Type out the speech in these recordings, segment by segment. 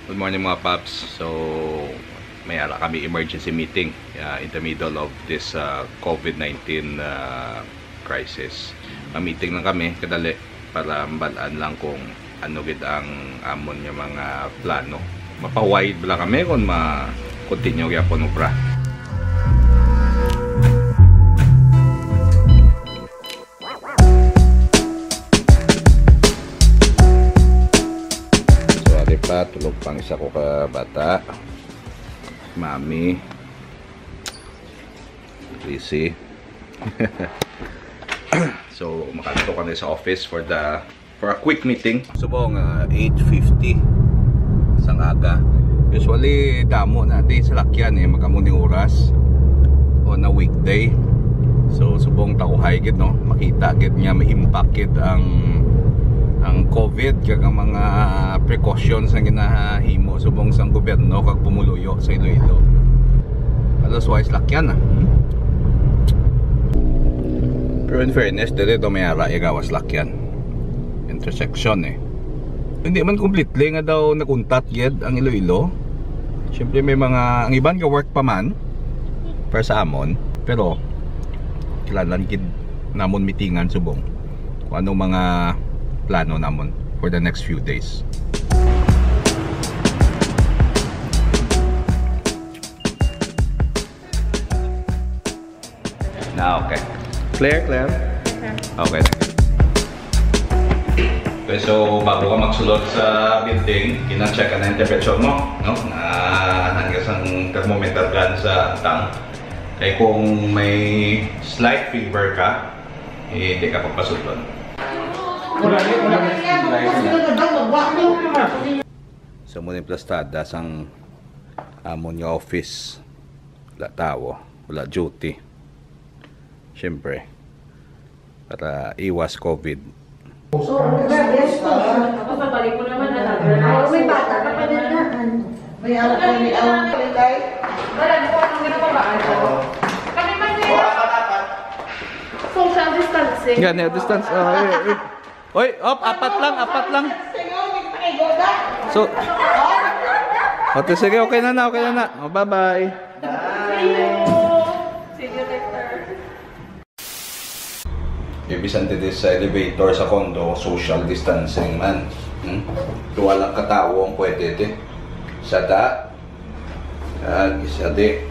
Good morning mga paps. So may ala kami emergency meeting in the middle of this COVID-19 crisis. Meeting lang kami kadali para mabalaan lang kung ano gid ang amon nga mga plano. Mapawide bala kami kung ma-continue gyapon ubra. Tulog pang isa ko ka bata, mami, busy. So makato kami sa office for a quick meeting. Subong 8:50 sang aga. Usually damo natin sa lakyan magamuning oras on a weekday. So subong tauhay gid no, makita gid nga may impact gid ang COVID kag ang mga precautions na ginahimo subong sang gobyerno kag pumuluyo sa Iloilo. Alas wise lakyan Pero in fairness, dito may ara gawas lakyan. Intersection Hindi man completely nga daw nakuntat yet ang Iloilo. Siyempre may mga, ang iban ka work pa man para sa amon. Pero kilalan gid namon meetingan subong kung ano mga plano namon for the next few days. Okay. Clear? Okay. Okay, so bago ka magsulot sa building, kina-check ka na yung temperature mo, no? Nangyas ang thermometer gun sa tang. Kaya kung may slight fever ka, hindi ka pagpasulot. Sa muna plastada sang amon nga office, wala tao, wala duty. Siyempre para iwas COVID. Papabalik mo naman na may bata ka pa din naan. May alam ko ni Alan Kalilay. Wala mo anong ginapabaan ko. Kami man din. Social distancing. Ganyan, distance. Oy, apat lang. So, okay, sige, okay na. Oh, bye-bye. See you later. Ibisan dito sa elevator sa condo, social distancing man. Duwa lang katao ang pwede ito. Sada. Isa di.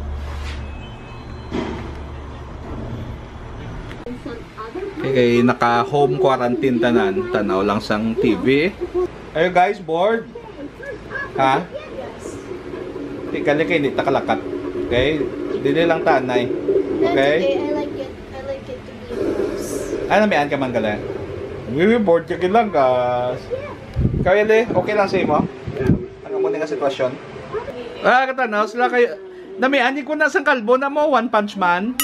Okay, naka-home quarantine tanan. Tanaw lang sang TV. Are you guys bored? Ha? Tikali kayo, hindi takalakat. Okay? Dili lang tanay. Okay? I like it to be loose. Ano may ka man galang? Bored ka lang guys. Kaya le, okay lang sa imo? Ano mo nga sitwasyon? Katanaw sila kayo. Damihan ko na sang kalbo na mo, One Punch Man.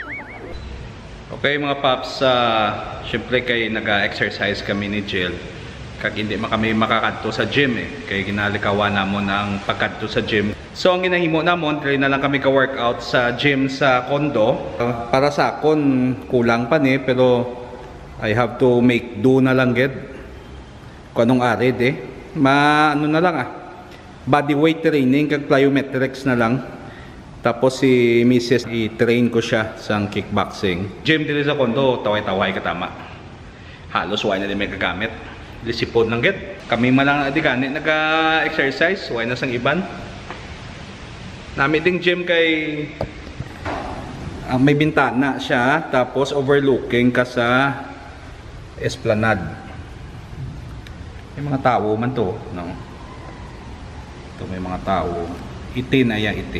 Okay mga paps, syempre kay nag-exercise kami ni Jill. Kag hindi kami makakadto sa gym kay ginalikawan namon ang pagkadto sa gym. So ang ginahimo namon, try na lang kami ka-workout sa gym sa condo. Para sa akon kulang pa pero I have to make do na lang gid. Kung anong arid ano na lang body weight training kag plyometrics na lang. Tapos si Mrs. i-train ko siya sa kickboxing. Gym dito sa condo, taway-taway katama. Halos wala na din may gagamit. Lisipod lang git. Kami malang adikani nag-exercise, wala na sang iban. Nami ding gym kay may bintana siya, tapos overlooking ka sa esplanade. May mga tao man to, no? Ito may mga tao. Iti na ya iti.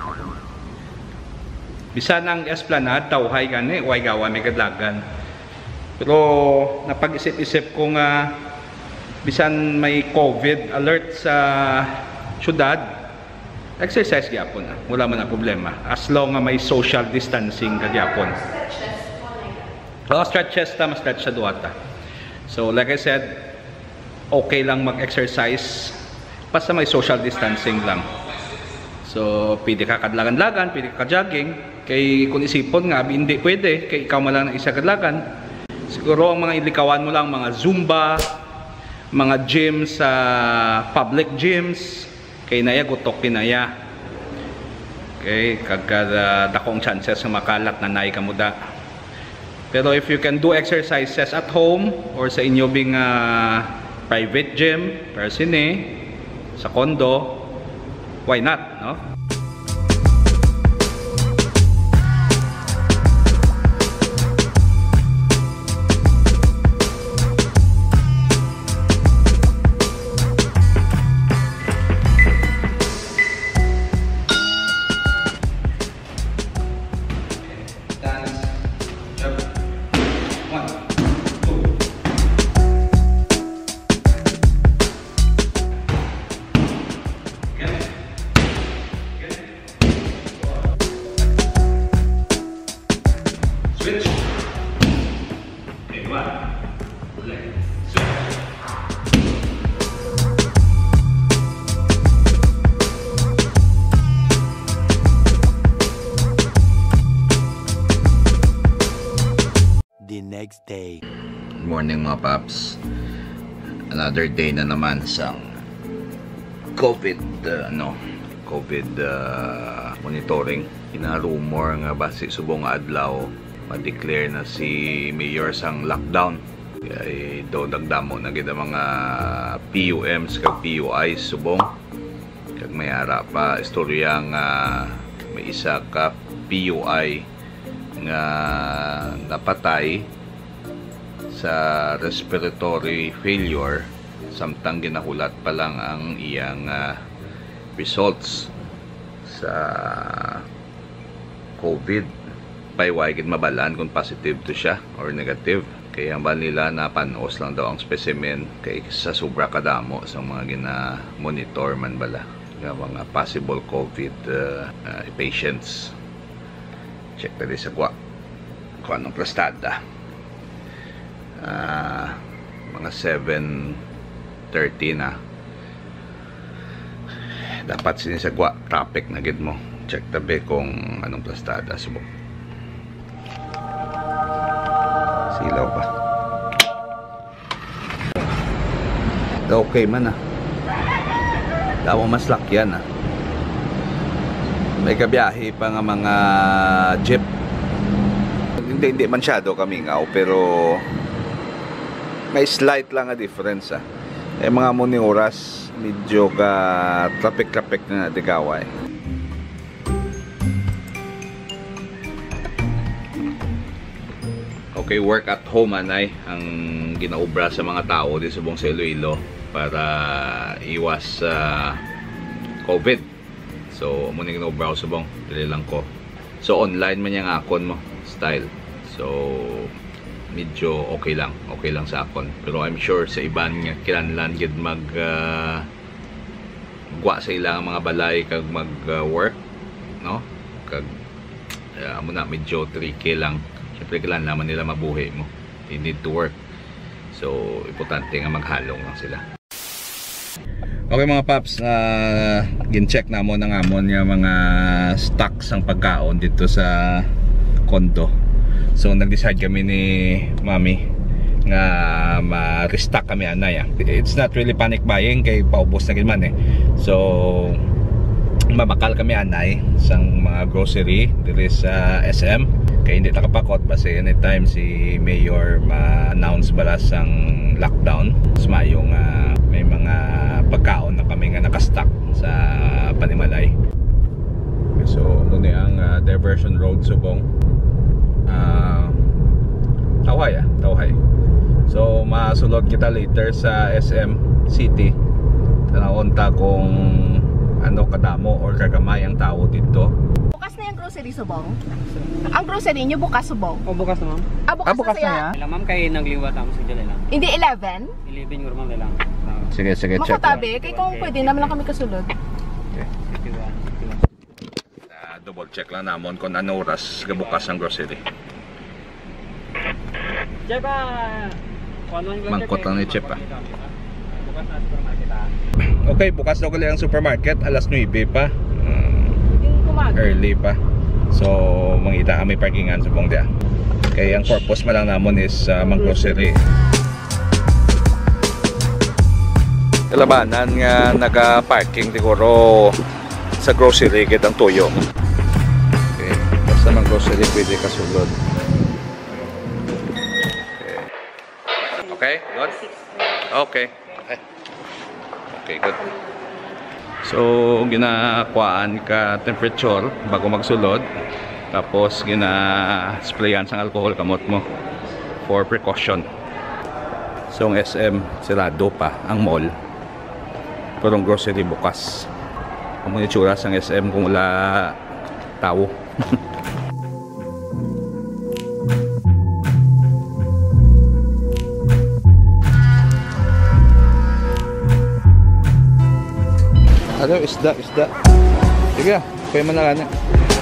Bisan ang esplanade, tawhay gani, way gawa may kadlagan. Pero napag-isip-isip ko nga bisan may COVID alert sa syudad, exercise gyapon wala man ang problema. As long nga may social distancing gyapon. Stretch chest mas stretch sa duwata. So like I said, okay lang mag-exercise basta may social distancing lang. So pwede ka kadlagan-lagan, pwede ka jogging. Kay kung isipon nga hindi pwede kay ikaw man lang isa kadlagan. Siguro ang mga ilikawan mo lang mga Zumba, mga gyms sa public gyms kay naya gutok kinaya. Okay, kagka dakong chances sa makalat na naay kamuda. Pero if you can do exercises at home or sa inyo bing private gym, per sine, sa condo, why not, no? The next day. Good morning mga paps. Another day na naman sa COVID monitoring. Ina-rumor nga base subong adlaw ma-declare na si Mayor sang lockdown. Kaya daw dagdamo na gid mga PUMs kag PUIs subong. Kag may ara pa istorya nga may isa ka PUI nga napatay sa respiratory failure samtang ginahulat pa lang ang iyang results sa COVID. Payway gid mabalaan kung positive to siya or negative. Kaya ba nila napanos lang daw ang specimen kay sa sobra kadamo sa mga gina-monitor man bala nga mga possible COVID patients. Check tadi sa kung anong prostada. Mga 7:30 na. Dapat sinisagwa traffic na gid mo. Check tabi kung anong prostada subok. Silaw pa. Okay man Daw mas lakyan May kabiyahe pa nga mga jeep. Hindi mansyado kami nga pero may slight lang nga difference mga muni oras medyo ka traffic na digaway. Okay, work at home anay ang ginaubra sa mga tao di subong sa Iloilo para iwas COVID. So muna ginaubra ko subong dili lang ko. So online man yang akon mo style. So medyo okay lang sa akon. Pero I'm sure sa iban nga kinahanglan gid mag gwa sa ilang mga balay kag mag work, no? Kag muna medyo tricky lang. Siyempre kailangan naman nila mabuhi mo. They need to work. So importante nga maghalong lang sila. Okay mga paps, gin-check na mo ng amon yung mga stocks ang pagkaon dito sa condo. So nag-decide kami ni Mami nga ma-restock kami anay. It's not really panic buying kay paubos na gid man So mabakal kami anay sang mga grocery diri sa SM kay hindi nakapakot kasi anytime si Mayor ma-announce bala sang lockdown. Sumayong may mga pagkaon na kami nga nakastock sa Panimalay. So muna ang diversion road subong Tawhay. So masulod kita later sa SM City. Tanawon ta kung ano kadamo or kagamay ang tao dito. Bukas na yung grocery subong? Ang grocery niyo bukas subong? O bukas na ma'am. Bukas na Wala ma'am kay nagliwat ang sige lang. Hindi 11? 11 guro ma'am lang. Sige check. Makatabi, kay kung pwede naman lang kami kasulod. Okay. Double check lang namon kung ano oras gabukas ang grocery. Chepa. Mangkot lang ni Chepa. Bukas na supermarket Okay, bukas daw gali ang supermarket alas 9 pa. Kumaga. Early pa. So mangita kami parkingan sa buong dia. Kaya ang purpose man lang namon is mang grocery. Labanan nga naga-parking siguro sa grocery kit ang tuyo. Okay. Basta mang grocery pwede kasulod. Okay, good. Okay. Okay, good. So, ginakuhaan ka temperature bago magsulod. Tapos, gina-sprayan sa alcohol kamot mo for precaution. So, ang SM, sirado pa ang mall. Pero ang grocery bukas. Ang mga itsura sa SM kung wala tao. Ano, isda. Sige, kaya man na lang.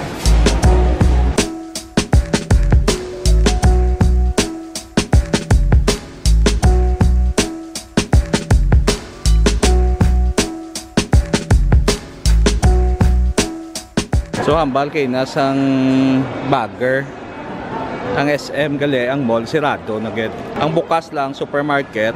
So, hambal kay nasang bagger. Ang SM gali, ang mall, sirado na get. Ang bukas lang, supermarket,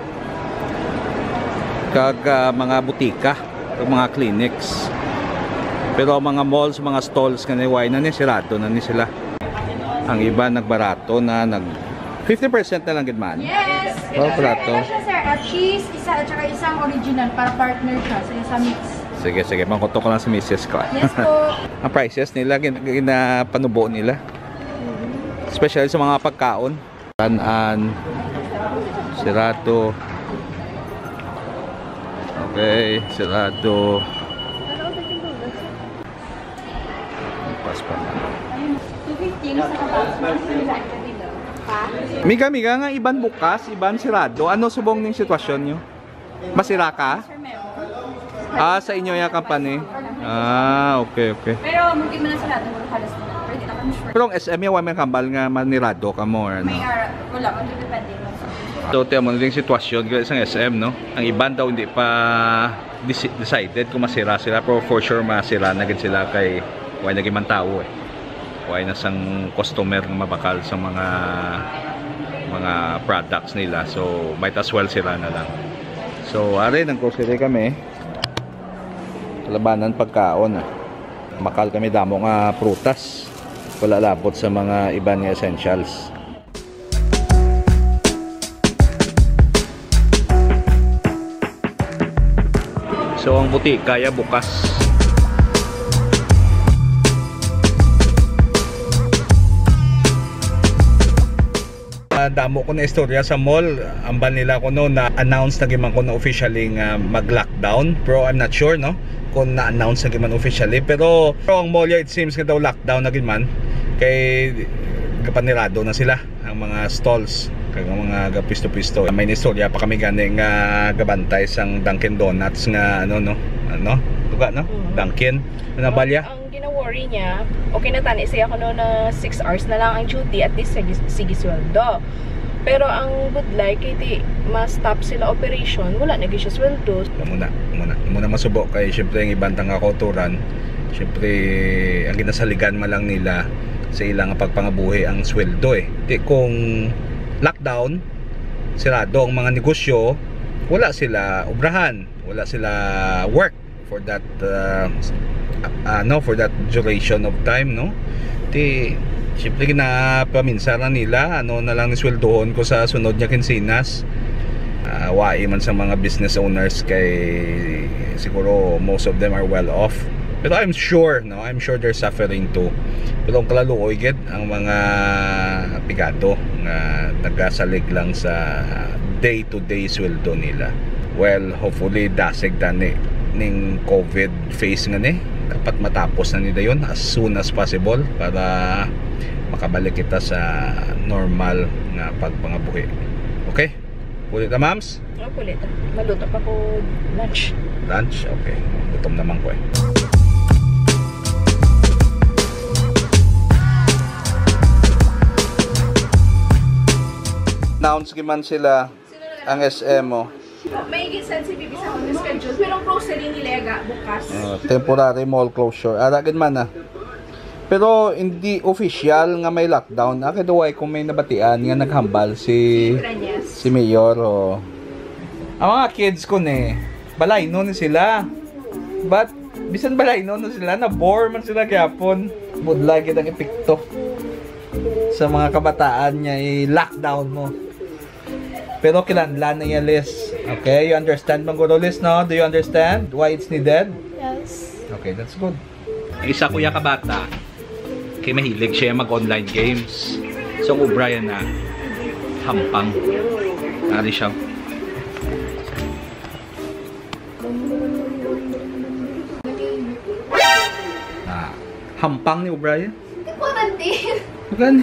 kag mga butika. Mga clinics, pero mga malls, mga stalls kaniway na ni sirado na ni sila. Ang iba nagbarato na 50% na lang gid man. Yes! Oh, barato. Siya, sir, at cheese, isa at saka isang original para partner siya sa isang mix. Sige, mangkuto ko lang sa misis ko. Yes po. Ang prices nila, ginapanubo nila. Especially sa mga pagkaon. Tanan, sirado. Okay, sirado. Pas pa na. 215 sa kapatid. Miga nga iban bukas, iban sirado. Ano subong ning sitwasyon nyo? Masira ka? Sa inyo yung company? Okay. Pero mungkin mo na sila ito mga halos na. Pero di naman sure. Pero ang SM yung may kambal nga manirado ka mo or ano? May wala kung depende mo sa. So, tiyan mo yung sitwasyon sa SM, no? Ang iban daw hindi pa decided kung masira sila, pero for sure masira na gid sila kay why naging man tao eh. Why na sang customer nga mabakal sa mga products nila. So, might as well sila na lang. So, are nang grocery kami. Labanan pagkaon. Makal kami damo nga prutas. Wala labot sa mga iban nga essentials. So ang butik kaya bukas. Damo ko na istorya sa mall. Ambal nila ko no na announce na giman ko na officially mag-lockdown. Pero I'm not sure no kung na-announce na giman officially. Pero ang mall it seems nga daw lockdown na giman kay kapanirado na sila ang mga stalls. Kaya mga pisto-pisto. May istorya pa kami gani nga gabantay sang Dunkin Donuts nga duga no? Dunkin na balya. Ang gina-worry niya, okay na tani siya ko na 6 hours na lang ang duty at least sige sweldo. Pero ang good like kay ma-stop sila operation, wala na siya sweldo. Muna masubok kay syempre ang ibang tanga kauturan. Syempre ang ginasaligan man lang nila sa ilang pagpangabuhi ang sweldo eh. Di kung lockdown, sirado ang mga negosyo, wala sila obrahan, wala sila work for that for that duration of time, no? Siyempre ginapaminsaran nila na lang nisweldohon ko sa sunod niya kinsinas. Wai man sa mga business owners kay siguro most of them are well off. Pero I'm sure they're suffering too. Pero ang kalaluoy gid ang mga pigado nga nagasalig lang sa day-to-day sweldo nila. Well, hopefully dasig dani ning COVID phase nga ni. Dapat matapos na nila yon as soon as possible para makabalik kita sa normal nga pagpangabuhi. Okay? Pulit na, mams? Pulit. Maluto pa ko lunch. Lunch? Okay. Gutom naman ko eh. Announce giman sila ang SM mo. May gisan si Bibi sa akong schedule, pero ang grocery nilega bukas. Temporary mall closure. Aragin man na. Pero hindi official nga may lockdown. Akiduway kung may nabatian nga naghambal si Mayor o ang mga kids ko ne. balay no sila. But bisan balay no sila na bore man sila gyapon. Budlay gid ang epekto sa mga kabataan niya i-lockdown mo. Pero kinahanglan na yan, Liz. Okay, you understand Mangguro, Liz, no? Do you understand why it's needed? Yes. Okay, that's good. Isa kuya kabata, kay mahilig siya mag-online games. So, O'Brien na hampang. Nari siya. Hampang ni O'Brien? Quarantine. Gani.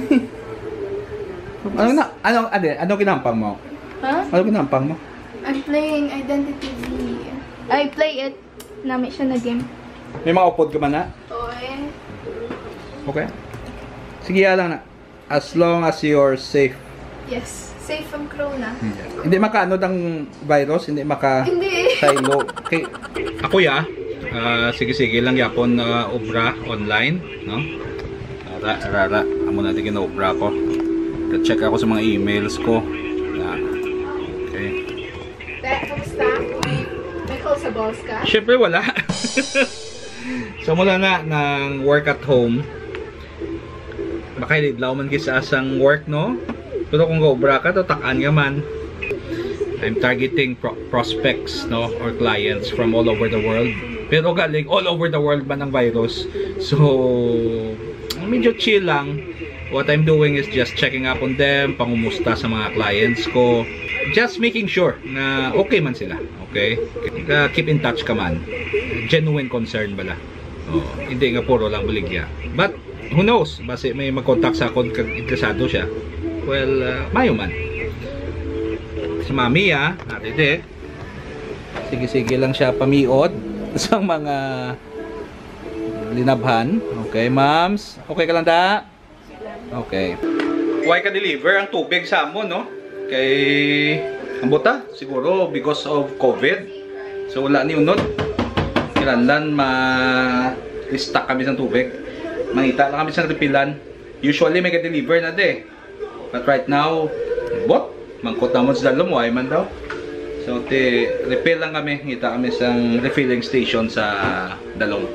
Ano kinampang mo? Huh? Ano kinampang mo? I'm playing Identity V. I play it. Namin siya na game. May mga upod ka man na? Oy. Okay. Sige lang na. As long as you're safe. Yes. Safe from corona. Hindi makaano ng virus, hindi maka Hindi. silo. Okay. Ako ya, sige-sige lang yapon obra online, no? Rara, amo natin kina-obra ko. Check ako sa mga emails ko. Okay. Kamusta? May call sa boss ka? Siyempre wala. So mula na ng work at home, makailidlaw man kisa asang work, no? Pero kung ga-obra ka, to takaan ka man. I'm targeting prospects, no, or clients from all over the world. Pero galing all over the world man ang virus. So medyo chill lang. What I'm doing is just checking up on them, pangumusta sa mga clients ko. Just making sure na okay man sila. Okay? Keep in touch ka man. Genuine concern bala. Oh, hindi nga puro lang baligya. But who knows? Basi may mag-contact sa akong interesado siya. Well, mayo man. Si Mami natide. Sige-sige lang siya pamiot sa mga linabhan. Okay, ma'ams? Okay ka lang da? Okay. Why ka deliver ang tubig sa amon, no? Kay ang buta, siguro because of COVID. So wala ni unod. Kinahanglan ma-restock kami ng tubig. Mangita lang kami sa refilan. Usually may ka-deliver na de. But right now, mangkot naman sa dalom, ay man daw. So refill lang kami. Ngita kami sa refilling station sa dalom.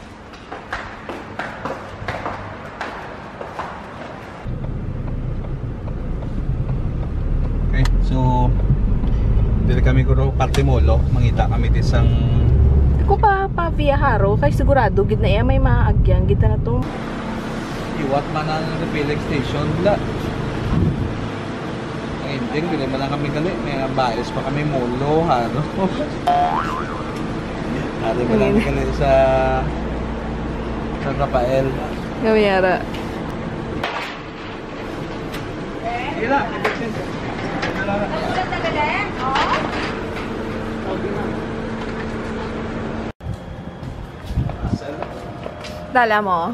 Okay, so dili kami kuro Partimolo, mangita kami di sang Ako pa via Haro, kay sigurado gid na iya may maaagyan gid na to. iwat man ang refilling station la. Ang ending dili man lang kami gali, may bias pa kami Molo, Haro. Hari pa lang kami sa San Rafael. Gawiyara. Ila, Dala mo.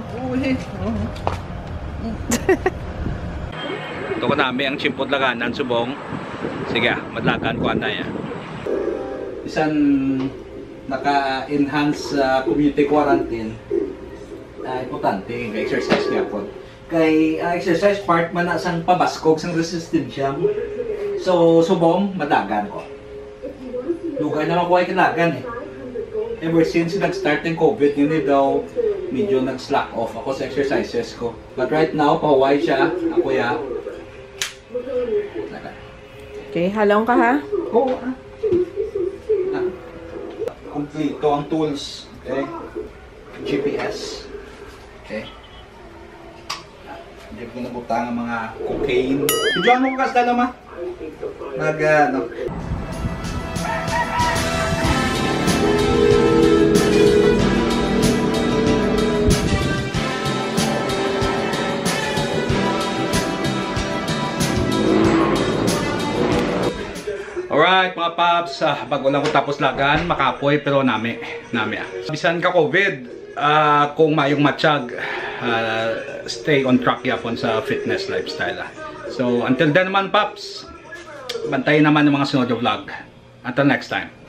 Ito ko namin ang chimpot laganan subong. Sige, madlagan ko anay. Isang naka-enhance community quarantine. Importante kay exercise nga po. Kay exercise part man na sang pabaskog sang resistensya. So subong madagan ko. Lugay naman ko ay kinagan eh. Ever since nag-start ng COVID, yun daw medyo nag-slack off ako sa exercises ko. But right now, pahuway siya. Ako ya. Okay, halong ka ha. Oo. Kompleto ang tools. Okay. GPS. Okay. Hindi ko nabutang ang mga cocaine. Medyo ano ko kasda naman? Ano. Alright mga paps, bago lang ko tapos lagan, makapoy pero nami bisan ka COVID, kung mayong matsyag, stay on track yapon sa fitness lifestyle. So until then naman paps, bantayin naman ng mga sunod na vlog. Until next time.